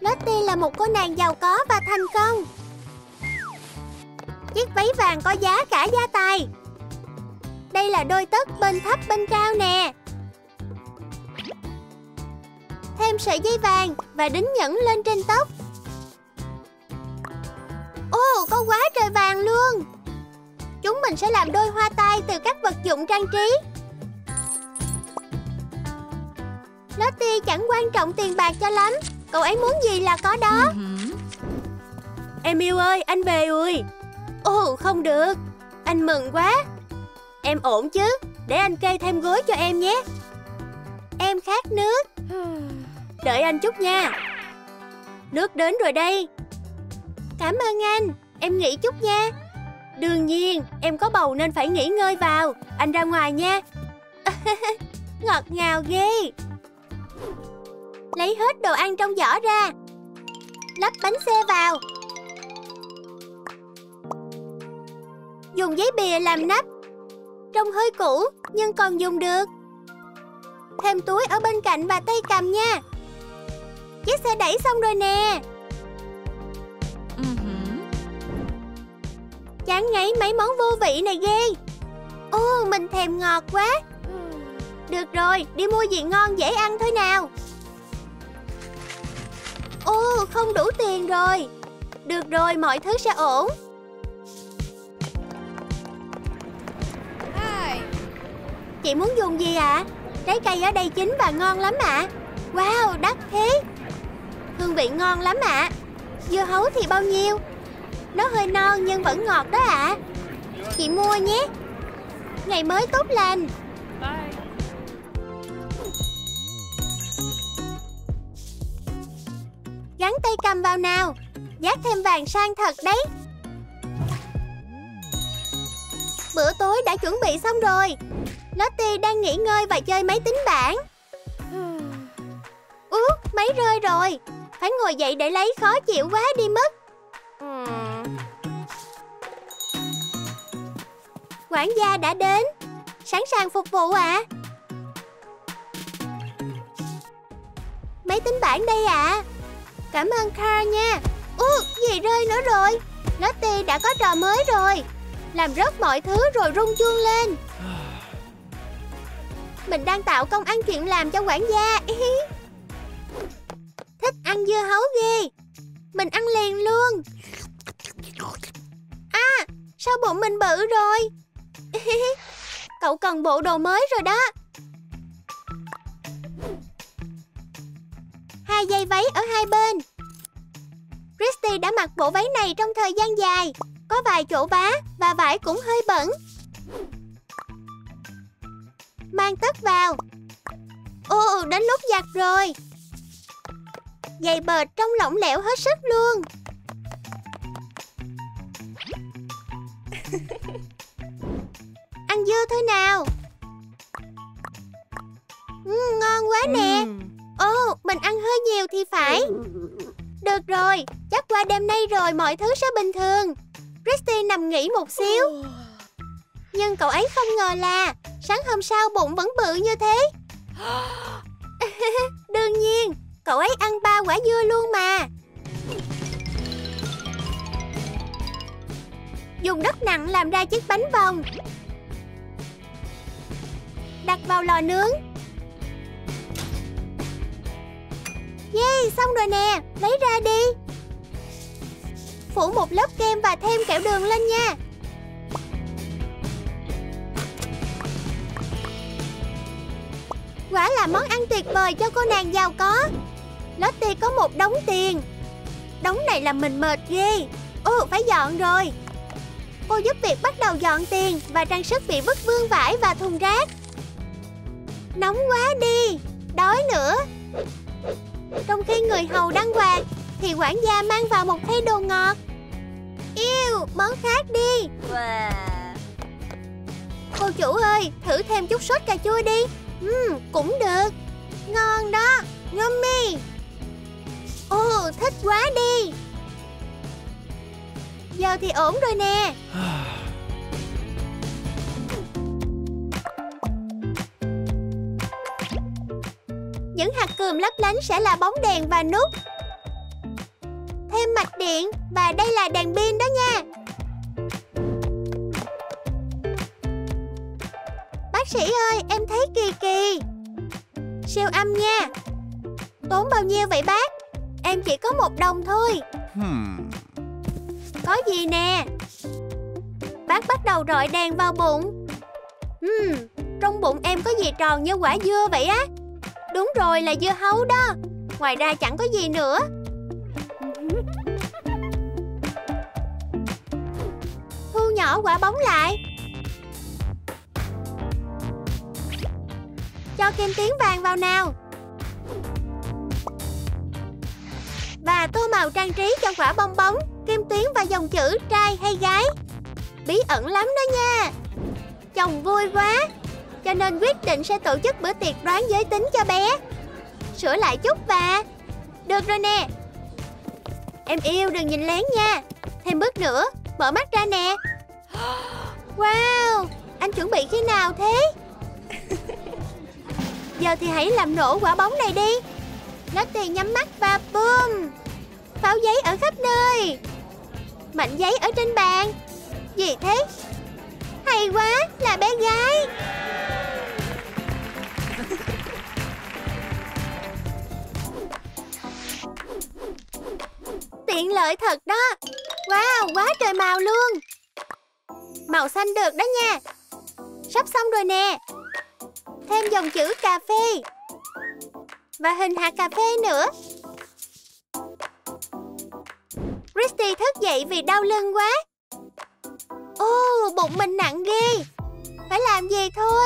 Lottie là một cô nàng giàu có và thành công. Chiếc váy vàng có giá cả gia tài. Đây là đôi tất bên thấp bên cao nè. Thêm sợi dây vàng và đính nhẫn lên trên tóc. Ồ, có quá trời vàng luôn. Chúng mình sẽ làm đôi hoa tai từ các vật dụng trang trí. Lottie chẳng quan trọng tiền bạc cho lắm. Cậu ấy muốn gì là có đó. Em yêu ơi, anh về rồi. Ồ, không được. Anh mừng quá. Em ổn chứ? Để anh kê thêm gối cho em nhé. Em khát nước. Đợi anh chút nha. Nước đến rồi đây. Cảm ơn anh. Em nghỉ chút nha. Đương nhiên, em có bầu nên phải nghỉ ngơi vào. Anh ra ngoài nha. Ngọt ngào ghê. Lấy hết đồ ăn trong giỏ ra. Lắp bánh xe vào. Dùng giấy bìa làm nắp. Trông hơi cũ nhưng còn dùng được. Thêm túi ở bên cạnh và tay cầm nha. Chiếc xe đẩy xong rồi nè. Chán ngấy mấy món vô vị này ghê. Ồ, mình thèm ngọt quá. Được rồi, đi mua gì ngon dễ ăn thôi nào. Ồ, không đủ tiền rồi. Được rồi, mọi thứ sẽ ổn. Chị muốn dùng gì ạ? Trái cây ở đây chín và ngon lắm ạ. Wow, đắt thế. Hương vị ngon lắm ạ. Dưa hấu thì bao nhiêu? Nó hơi non nhưng vẫn ngọt đó ạ. Chị mua nhé. Ngày mới tốt lành. Gắn tay cầm vào nào. Dát thêm vàng sang thật đấy. Bữa tối đã chuẩn bị xong rồi. Lottie đang nghỉ ngơi và chơi máy tính bảng. Máy rơi rồi. Phải ngồi dậy để lấy, khó chịu quá đi mất. Quản gia đã đến. Sẵn sàng phục vụ ạ. Máy tính bảng đây ạ. Cảm ơn Carl nha. Gì rơi nữa rồi. Lottie đã có trò mới rồi. Làm rớt mọi thứ rồi rung chuông lên. Mình đang tạo công ăn chuyện làm cho quản gia. Thích ăn dưa hấu ghê. Mình ăn liền luôn. À, sao bụng mình bự rồi. Cậu cần bộ đồ mới rồi đó. 2 dây váy ở hai bên. Christy đã mặc bộ váy này trong thời gian dài. Có vài chỗ vá và vải cũng hơi bẩn. Mang tất vào. Đến lúc giặt rồi. Giày bệt trông lỏng lẻo hết sức luôn. Ăn dưa thôi nào. Ngon quá nè. Mình ăn hơi nhiều thì phải. Được rồi, chắc qua đêm nay rồi mọi thứ sẽ bình thường. Christy nằm nghỉ một xíu. Nhưng cậu ấy không ngờ là sáng hôm sau bụng vẫn bự như thế. Đương nhiên, cậu ấy ăn 3 quả dưa luôn mà. Dùng đất nặng làm ra chiếc bánh vòng. Đặt vào lò nướng. Yeah, xong rồi nè, lấy ra đi. Phủ một lớp kem và thêm kẹo đường lên nha. Quả là món ăn tuyệt vời cho cô nàng giàu có. Lottie có một đống tiền. Đống này làm mình mệt ghê. Phải dọn rồi. Cô giúp việc bắt đầu dọn tiền và trang sức bị vứt vương vãi và thùng rác. Nóng quá đi. Đói nữa. Trong khi người hầu đang quạt thì quản gia mang vào một khay đồ ngọt. Yêu, món khác đi. Cô chủ ơi, thử thêm chút sốt cà chua đi. Cũng được. Ngon đó. Yummy. Thích quá đi. Giờ thì ổn rồi nè. Những hạt cườm lấp lánh sẽ là bóng đèn và nút. thêm mạch điện. Và đây là đèn pin đó nha. Bác sĩ ơi, em thấy kỳ kỳ. Siêu âm nha. Tốn bao nhiêu vậy bác? Em chỉ có 1 đồng thôi. Có gì nè? Bác bắt đầu rọi đèn vào bụng. Trong bụng em có gì tròn như quả dưa vậy á? Đúng rồi, là dưa hấu đó. Ngoài ra chẳng có gì nữa. Thu nhỏ quả bóng lại. Cho kim tuyến vàng vào nào. Và tô màu trang trí cho quả bong bóng, kim tuyến và dòng chữ trai hay gái. Bí ẩn lắm đó nha. Chồng vui quá, cho nên quyết định sẽ tổ chức bữa tiệc đoán giới tính cho bé. Sửa lại chút và... Được rồi nè. Em yêu đừng nhìn lén nha. Thêm bước nữa, mở mắt ra nè. Wow, anh chuẩn bị khi nào thế? Giờ thì hãy làm nổ quả bóng này đi. Lottie nhắm mắt và boom. Pháo giấy ở khắp nơi. Mảnh giấy ở trên bàn. Gì thế? Hay quá, là bé gái. Tiện lợi thật đó. Wow, quá trời màu luôn. Màu xanh được đó nha. Sắp xong rồi nè. Thêm dòng chữ cà phê. Và hình hạt cà phê nữa. Christy thức dậy vì đau lưng quá. Bụng mình nặng ghê. Phải làm gì thôi.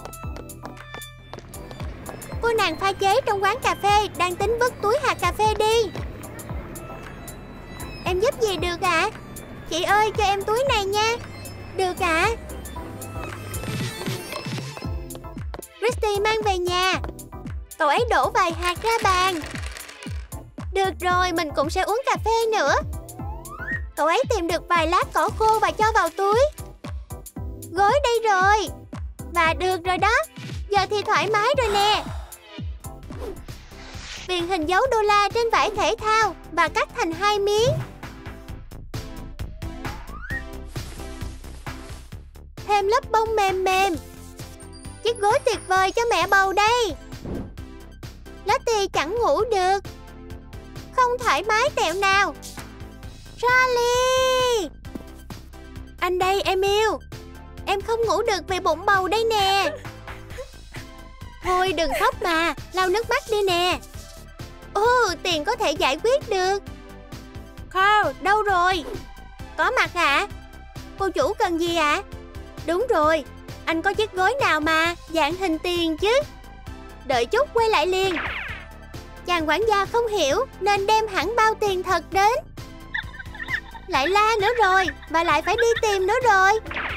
Cô nàng pha chế trong quán cà phê đang tính vứt túi hạt cà phê đi. Em giúp gì được ạ? Chị ơi, cho em túi này nha. Được ạ. Christy mang về nhà. Cậu ấy đổ vài hạt ra bàn. Được rồi, mình cũng sẽ uống cà phê nữa. Cậu ấy tìm được vài lát cỏ khô và cho vào túi. Gối đây rồi. Và được rồi đó. Giờ thì thoải mái rồi nè. Viền hình dấu đô la trên vải thể thao và cắt thành 2 miếng. Thêm lớp bông mềm mềm. Chiếc gối tuyệt vời cho mẹ bầu đây. Lottie chẳng ngủ được. Không thoải mái tẹo nào. Charlie! Anh đây em yêu. Em không ngủ được vì bụng bầu đây nè. Thôi đừng khóc mà, lau nước mắt đi nè. Tiền có thể giải quyết được. Carl, đâu rồi? Có mặt ạ? Cô chủ cần gì ạ? Đúng rồi, anh có chiếc gối nào mà dạng hình tiền chứ? Đợi chút quay lại liền. Chàng quản gia không hiểu nên đem hẳn bao tiền thật đến. Lại la nữa rồi, và lại phải đi tìm nữa rồi.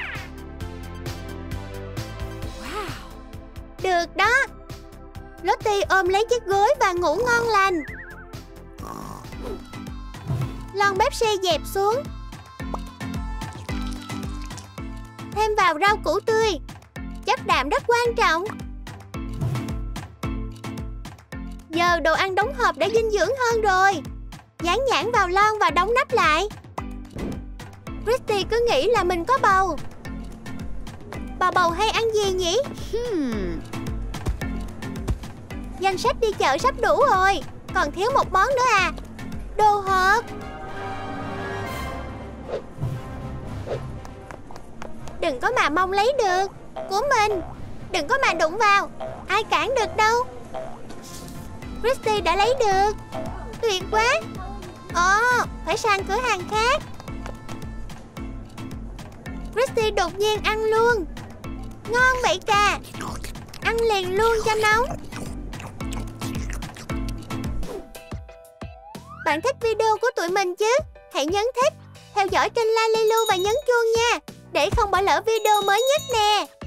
Wow. Được đó. Lottie ôm lấy chiếc gối và ngủ ngon lành. Lon Pepsi dẹp xuống. Thêm vào rau củ tươi. Chất đạm rất quan trọng. Giờ đồ ăn đóng hộp đã dinh dưỡng hơn rồi. Dán nhãn vào lon và đóng nắp lại. Christy cứ nghĩ là mình có bầu. Bà bầu hay ăn gì nhỉ? Danh sách đi chợ sắp đủ rồi. Còn thiếu một món nữa à. Đồ hộp. Đừng có mà mong lấy được. Của mình. Đừng có mà đụng vào. Ai cản được đâu. Christy đã lấy được. Tuyệt quá. Phải sang cửa hàng khác. Christy đột nhiên ăn luôn. Ngon vậy cả. Ăn liền luôn cho nóng. Bạn thích video của tụi mình chứ? Hãy nhấn thích, theo dõi kênh Lalilu và nhấn chuông nha, để không bỏ lỡ video mới nhất nè.